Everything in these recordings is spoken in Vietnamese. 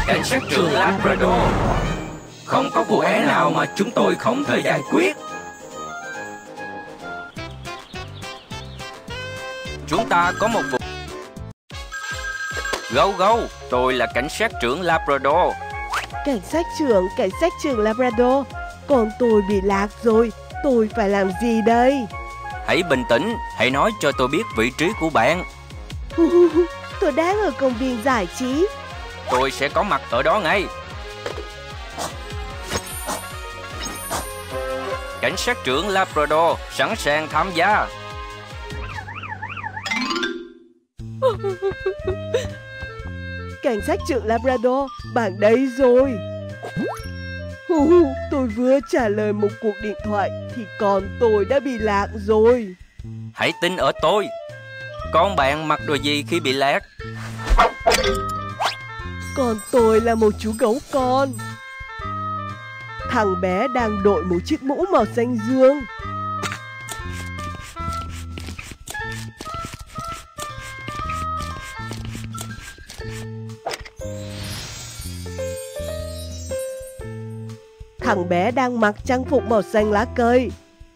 cảnh sát trưởng Labrador. Không có vụ án nào mà chúng tôi không thể giải quyết. Chúng ta có một vụ. Gâu gâu, tôi là cảnh sát trưởng Labrador. Cảnh sát trưởng Labrador. Con tôi bị lạc rồi, tôi phải làm gì đây? Hãy bình tĩnh, hãy nói cho tôi biết vị trí của bạn. Tôi đang ở công viên giải trí. Tôi sẽ có mặt ở đó ngay. Cảnh sát trưởng Labrador sẵn sàng tham gia. Cảnh sát trưởng Labrador, bạn đây rồi. Tôi vừa trả lời một cuộc điện thoại thì con tôi đã bị lạc rồi. Hãy tin ở tôi. Con bạn mặc đồ gì khi bị lạc? Con tôi là một chú gấu con. Thằng bé đang đội một chiếc mũ màu xanh dương. Thằng bé đang mặc trang phục màu xanh lá cây.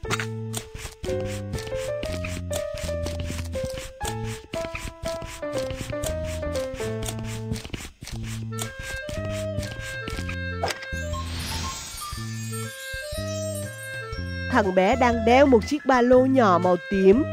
Thằng bé đang đeo một chiếc ba lô nhỏ màu tím.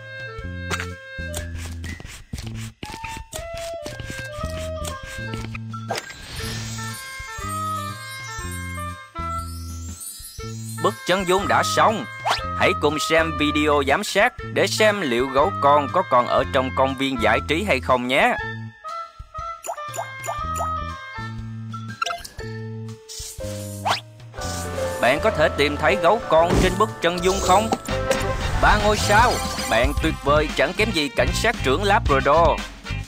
Bức chân dung đã xong. Hãy cùng xem video giám sát để xem liệu gấu con có còn ở trong công viên giải trí hay không nhé. Bạn có thể tìm thấy gấu con trên bức chân dung không? 3 ngôi sao, bạn tuyệt vời chẳng kém gì cảnh sát trưởng Labrador.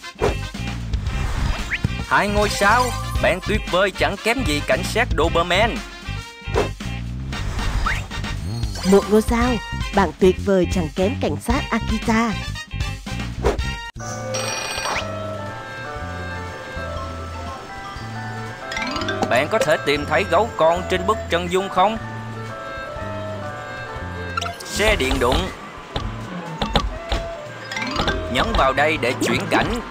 2 ngôi sao, bạn tuyệt vời chẳng kém gì cảnh sát Doberman. 1 ngôi sao, bạn tuyệt vời chẳng kém cảnh sát Akita. Bạn có thể tìm thấy gấu con trên bức chân dung không? Xe điện đụng. Nhấn vào đây để chuyển cảnh.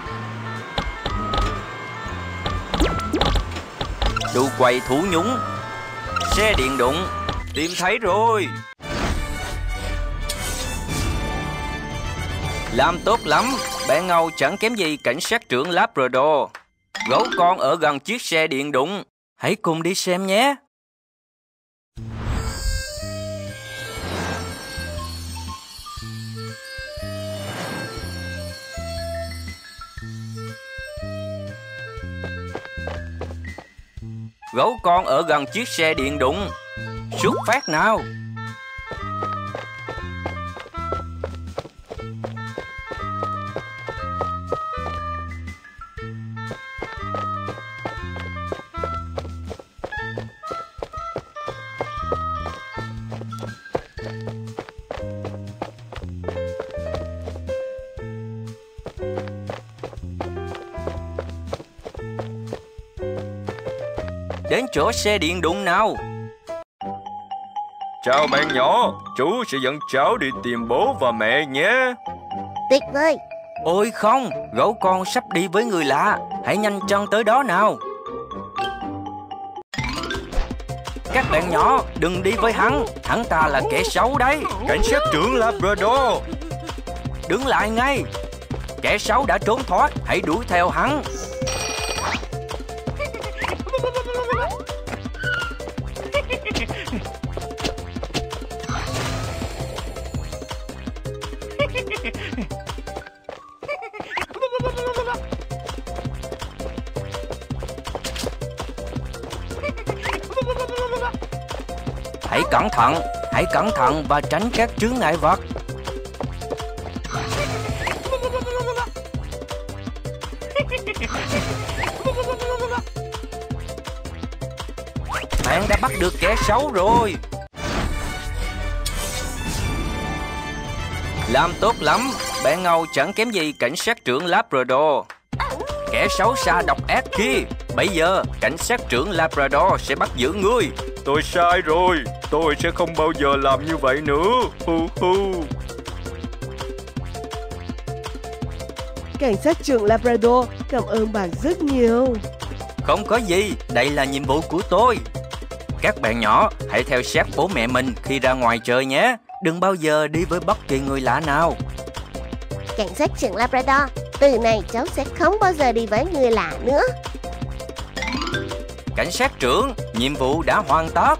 Đu quay thú nhúng. Xe điện đụng. Tìm thấy rồi. Làm tốt lắm. Bạn Ngầu chẳng kém gì cảnh sát trưởng Labrador. Gấu con ở gần chiếc xe điện đụng. Hãy cùng đi xem nhé. Gấu con ở gần chiếc xe điện đụng. Xuất phát nào. Đến chỗ xe điện đụng nào. Chào bạn nhỏ, chú sẽ dẫn cháu đi tìm bố và mẹ nhé. Tuyệt vời. Ôi không, gấu con sắp đi với người lạ. Hãy nhanh chân tới đó nào. Các bạn nhỏ, đừng đi với hắn. Hắn ta là kẻ xấu đấy. Cảnh sát trưởng Labrador. Đứng lại ngay. Kẻ xấu đã trốn thoát, hãy đuổi theo hắn. Hãy cẩn thận và tránh các chướng ngại vật. Bạn đã bắt được kẻ xấu rồi. Làm tốt lắm. Bạn Ngầu chẳng kém gì cảnh sát trưởng Labrador. kẻ xấu xa độc ác kia. Bây giờ cảnh sát trưởng Labrador sẽ bắt giữ ngươi. Tôi sai rồi, tôi sẽ không bao giờ làm như vậy nữa. Hu hu. Cảnh sát trưởng Labrador, cảm ơn bạn rất nhiều. Không có gì, đây là nhiệm vụ của tôi. Các bạn nhỏ, hãy theo sát bố mẹ mình khi ra ngoài chơi nhé. Đừng bao giờ đi với bất kỳ người lạ nào. Cảnh sát trưởng Labrador, từ này cháu sẽ không bao giờ đi với người lạ nữa. Cảnh sát trưởng, nhiệm vụ đã hoàn tất.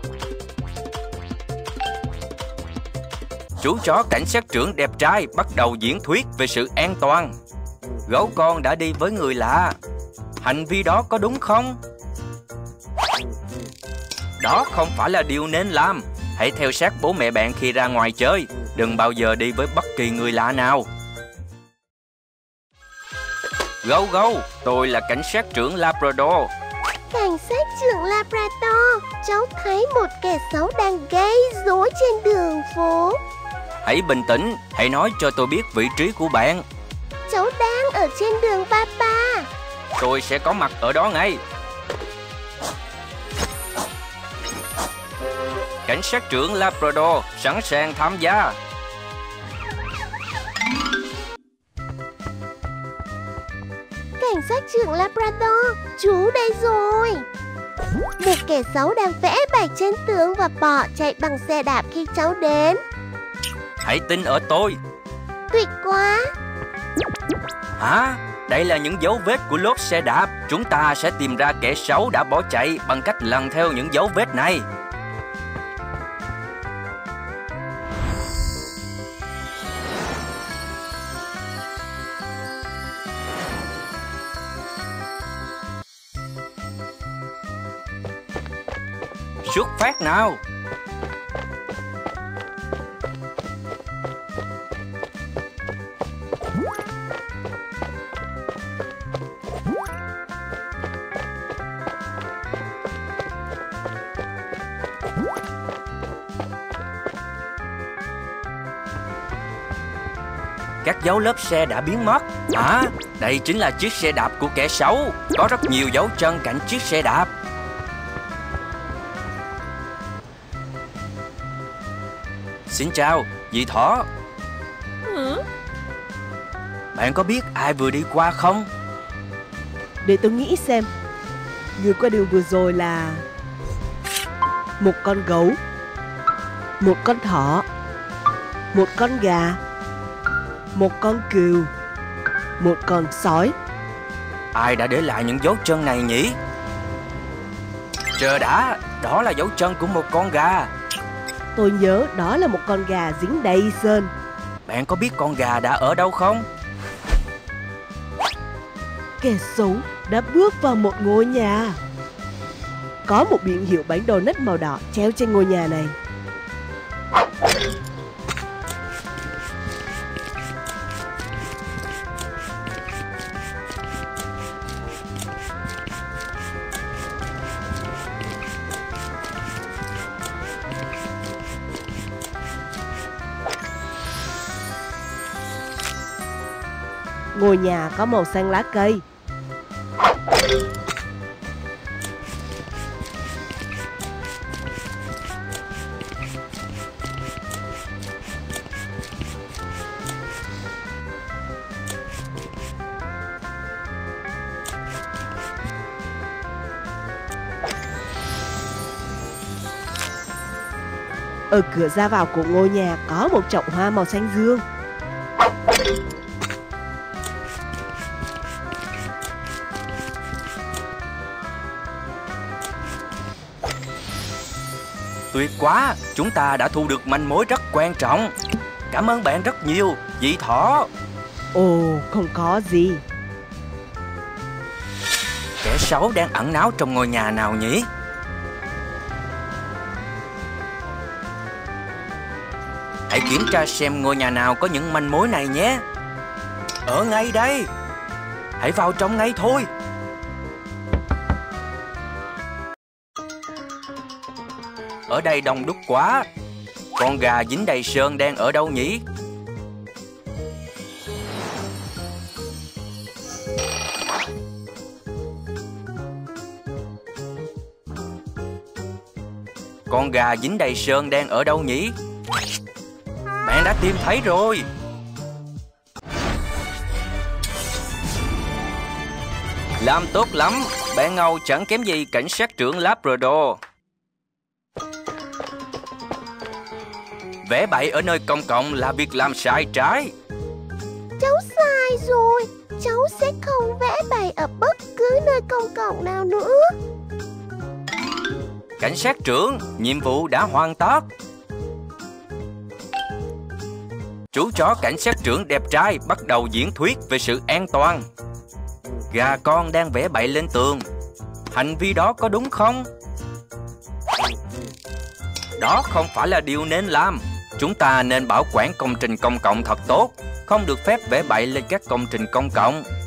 Chú chó cảnh sát trưởng đẹp trai bắt đầu diễn thuyết về sự an toàn. Gấu con đã đi với người lạ. Hành vi đó có đúng không? Đó không phải là điều nên làm. Hãy theo sát bố mẹ bạn khi ra ngoài chơi. Đừng bao giờ đi với bất kỳ người lạ nào. Gâu gâu, tôi là cảnh sát trưởng Labrador. Cảnh sát trưởng Labrador, cháu thấy một kẻ xấu đang gây rối trên đường phố. Hãy bình tĩnh, hãy nói cho tôi biết vị trí của bạn. Cháu đang ở trên đường Papa. Tôi sẽ có mặt ở đó ngay. Cảnh sát trưởng Labrador sẵn sàng tham gia. Cảnh sát trưởng Labrador, chú đây rồi. Một kẻ xấu đang vẽ bài trên tường và bỏ chạy bằng xe đạp khi cháu đến. Hãy tin ở tôi. Tuyệt quá. Hả? Đây là những dấu vết của lốp xe đạp. Chúng ta sẽ tìm ra kẻ xấu đã bỏ chạy bằng cách lần theo những dấu vết này. Xuất phát nào. Các dấu lớp xe đã biến mất. Đây chính là chiếc xe đạp của kẻ xấu. Có rất nhiều dấu chân cạnh chiếc xe đạp. Xin chào, dì Thỏ. Bạn có biết ai vừa đi qua không? Để tôi nghĩ xem. Người qua đường vừa rồi là một con gấu, một con thỏ, một con gà, một con cừu, một con sói. Ai đã để lại những dấu chân này nhỉ? Chờ đã, đó là dấu chân của một con gà. Tôi nhớ đó là một con gà dính đầy sơn. Bạn có biết con gà đã ở đâu không? Kẻ xấu đã bước vào một ngôi nhà. Có một biển hiệu bánh donut màu đỏ treo trên ngôi nhà này. Ngôi nhà có màu xanh lá cây. Ở cửa ra vào của ngôi nhà có một chậu hoa màu xanh dương. Tuyệt quá, chúng ta đã thu được manh mối rất quan trọng. Cảm ơn bạn rất nhiều, dì Thỏ. Ồ, không có gì. Kẻ xấu đang ẩn náu trong ngôi nhà nào nhỉ? Hãy kiểm tra xem ngôi nhà nào có những manh mối này nhé. Ở ngay đây. Hãy vào trong ngay thôi. Ở đây đông đúc quá. Con gà dính đầy sơn đang ở đâu nhỉ? Con gà dính đầy sơn đang ở đâu nhỉ? Bạn đã tìm thấy rồi. Làm tốt lắm. Bạn Ngầu chẳng kém gì cảnh sát trưởng Labrador. Vẽ bậy ở nơi công cộng là việc làm sai trái. Cháu sai rồi. Cháu sẽ không vẽ bậy ở bất cứ nơi công cộng nào nữa. Cảnh sát trưởng, nhiệm vụ đã hoàn tất. Chú chó cảnh sát trưởng đẹp trai bắt đầu diễn thuyết về sự an toàn. Gà con đang vẽ bậy lên tường. Hành vi đó có đúng không? Đó không phải là điều nên làm. Chúng ta nên bảo quản công trình công cộng thật tốt, không được phép vẽ bậy lên các công trình công cộng.